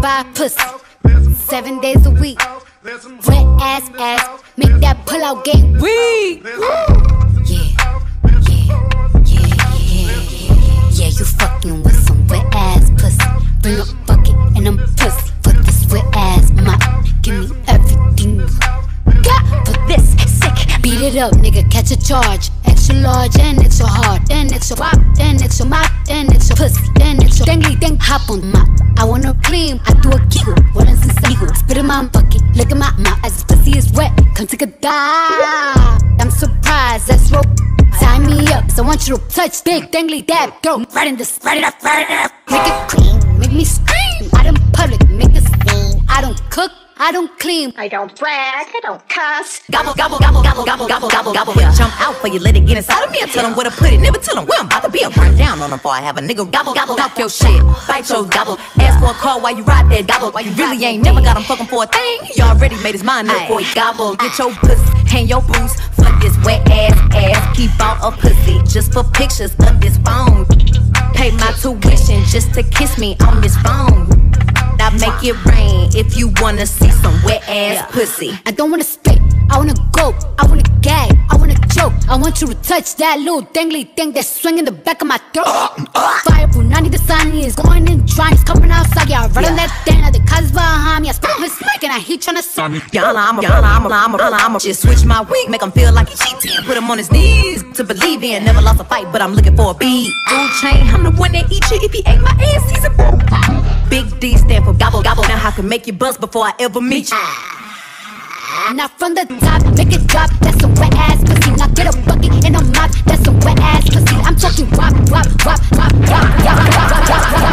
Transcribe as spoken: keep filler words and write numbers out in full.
certified pussy. Seven days a week. Wet ass ass. Make that pull out game weak. Yeah, yeah, yeah, yeah. Yeah, you fucking with some wet ass pussy. Bring a bucket and I'm pussy for this wet ass mop. Give me everything you got for this sick. Beat it up, nigga, catch a charge. Extra large and extra hard. Then extra wop, then extra mop, then extra pussy, then extra dangly dang. Hop on the mop. I wanna clean, I do a giggle. What is this eagle? Spit in my bucket, lick in my mouth. As this pussy is wet, come take a dive. I'm surprised, that's rope. Tie me up, so I want you to touch big dangly dab. Go right in this, right it up, right it up. Make it clean, make me scream. Out in public, make a scene. I don't cook, I don't clean. I don't brag, I don't cuss. Gobble, gobble, gobble, gobble, gobble, gobble, gobble, gobble. Yeah. Jump out for you, let it get inside of me. I tell them where to put it, never tell them where I'm about to be. I'll run down on them before I have a nigga gobble, gobble, talk your shit, bite your gobble. Ask for a call while you ride that gobble. While you really ain't never got him fucking for a thing. You already made his mind up before he gobble. Get your pussy, hang your boots for this wet ass ass. He bought a pussy just for pictures of this phone. Pay my tuition just to kiss me on this phone. I make it rain if you wanna see some wet ass yeah. pussy. I don't wanna spit, I wanna go, I wanna gag, I wanna choke. I want you to touch that little dangly thing that's swinging the back of my throat. Fire Punani, the sun is going in dry, it's coming outside. Yeah, I run yeah. on that thing, the cuz behind me. I spit his mic and I heat tryna suck me. Y'all, I'm a, y'all, I'm a, I'm a, I'm a. Just switch my wig, make him feel like he cheating. Put him on his knees to believe in. Never lost a fight, but I'm looking for a beat. Gold chain, I'm the one that eat you. If he ate my ass, he's a Big D stand for gobble, gobble. Now I can make you buzz before I ever meet you. Now from the top, make it drop. That's some wet ass pussy. Now get a bucket and a mop. That's some wet ass pussy. I'm talking wop, wop, wop, wop, wop, wop, wop, wop, wop, wop.